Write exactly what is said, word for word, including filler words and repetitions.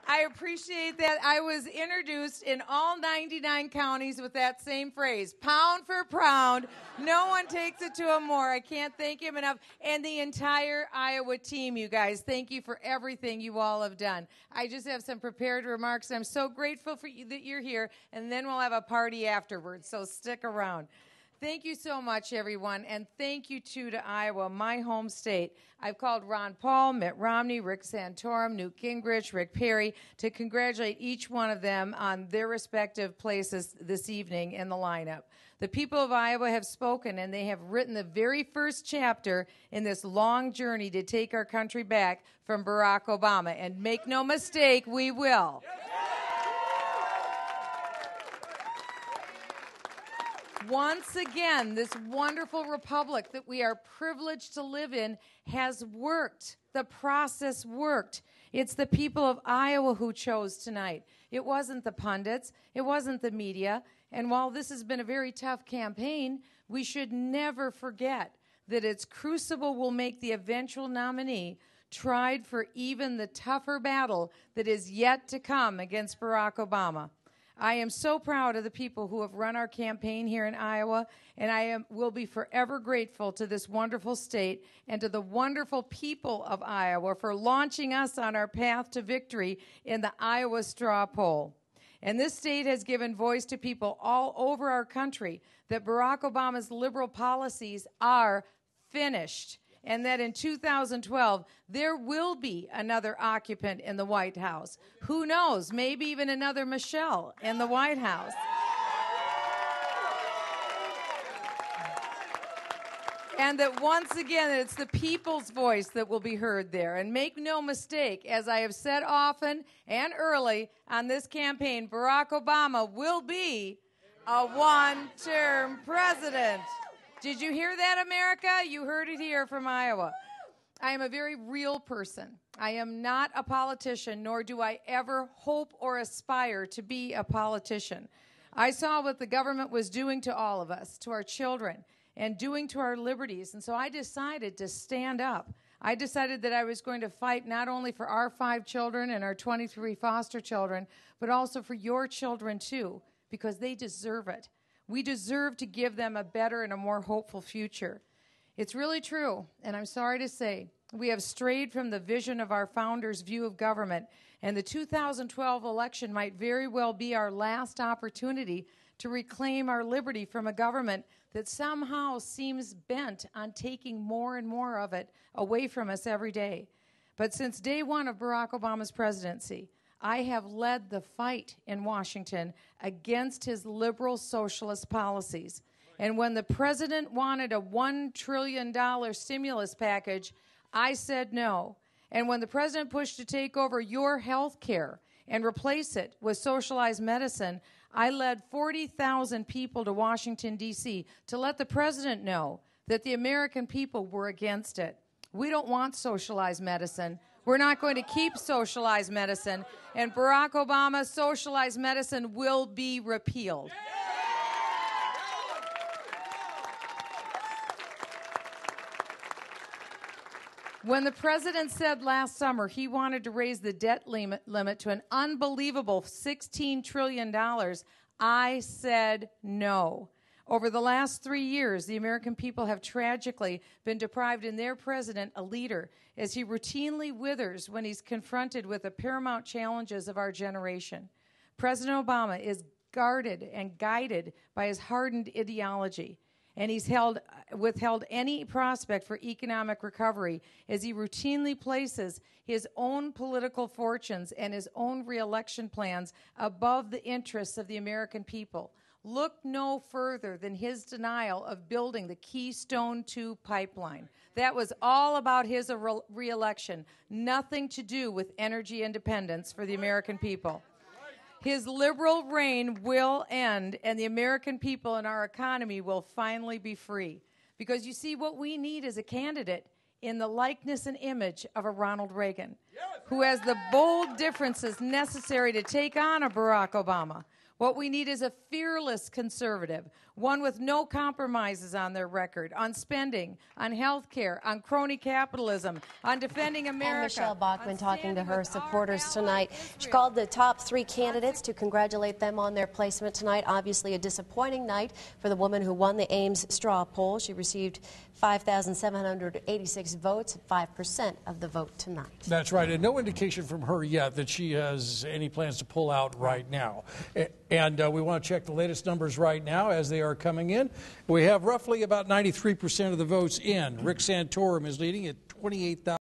I appreciate that. I was introduced in all ninety-nine counties with that same phrase, pound for pound. No one takes it to him more. I can't thank him enough. And the entire Iowa team, you guys, thank you for everything you all have done. I just have some prepared remarks. I'm so grateful for you that you're here, and then we'll have a party afterwards, so stick around. Thank you so much, everyone, and thank you, too, to Iowa, my home state. I've called Ron Paul, Mitt Romney, Rick Santorum, Newt Gingrich, Rick Perry, to congratulate each one of them on their respective places this evening in the lineup. The people of Iowa have spoken, and they have written the very first chapter in this long journey to take our country back from Barack Obama. And make no mistake, we will. Once again, this wonderful republic that we are privileged to live in has worked. The process worked. It's the people of Iowa who chose tonight. It wasn't the pundits. It wasn't the media. And while this has been a very tough campaign, we should never forget that its crucible will make the eventual nominee tried for even the tougher battle that is yet to come against Barack Obama. I am so proud of the people who have run our campaign here in Iowa, and I am, will be forever grateful to this wonderful state and to the wonderful people of Iowa for launching us on our path to victory in the Iowa straw poll. And this state has given voice to people all over our country that Barack Obama's liberal policies are finished, and that in two thousand twelve, there will be another occupant in the White House. Who knows, maybe even another Michelle in the White House. And that once again, it's the people's voice that will be heard there. And make no mistake, as I have said often and early on this campaign, Barack Obama will be a one-term president. Did you hear that, America? You heard it here from Iowa. I am a very real person. I am not a politician, nor do I ever hope or aspire to be a politician. I saw what the government was doing to all of us, to our children, and doing to our liberties, and so I decided to stand up. I decided that I was going to fight not only for our five children and our twenty-three foster children, but also for your children, too, because they deserve it. We deserve to give them a better and a more hopeful future. It's really true, and I'm sorry to say, we have strayed from the vision of our founders' view of government, and the two thousand twelve election might very well be our last opportunity to reclaim our liberty from a government that somehow seems bent on taking more and more of it away from us every day. But since day one of Barack Obama's presidency, I have led the fight in Washington against his liberal socialist policies. And when the president wanted a one trillion dollars stimulus package, I said no. And when the president pushed to take over your health care and replace it with socialized medicine, I led forty thousand people to Washington, D C to let the president know that the American people were against it. We don't want socialized medicine. We're not going to keep socialized medicine, and Barack Obama's socialized medicine will be repealed. When the president said last summer he wanted to raise the debt limit, limit to an unbelievable sixteen trillion dollars, I said no. Over the last three years, the American people have tragically been deprived in their president a leader as he routinely withers when he's confronted with the paramount challenges of our generation. President Obama is guarded and guided by his hardened ideology, and he's held, withheld any prospect for economic recovery as he routinely places his own political fortunes and his own reelection plans above the interests of the American people. Look no further than his denial of building the Keystone two pipeline. That was all about his re- reelection, nothing to do with energy independence for the American people. His liberal reign will end, and the American people and our economy will finally be free. Because you see, what we need is a candidate in the likeness and image of a Ronald Reagan, who has the bold differences necessary to take on a Barack Obama. What we need is a fearless conservative, one with no compromises on their record, on spending, on health care, on crony capitalism, on defending America. And Michelle Bachmann talking to her supporters tonight. She called the top three candidates to congratulate them on their placement tonight. Obviously a disappointing night for the woman who won the Ames straw poll. She received five thousand seven hundred eighty-six votes, five percent of the vote tonight. That's right, and no indication from her yet that she has any plans to pull out right now. And uh, we want to check the latest numbers right now as they are coming in. We have roughly about ninety-three percent of the votes in. Rick Santorum is leading at twenty-eight thousand.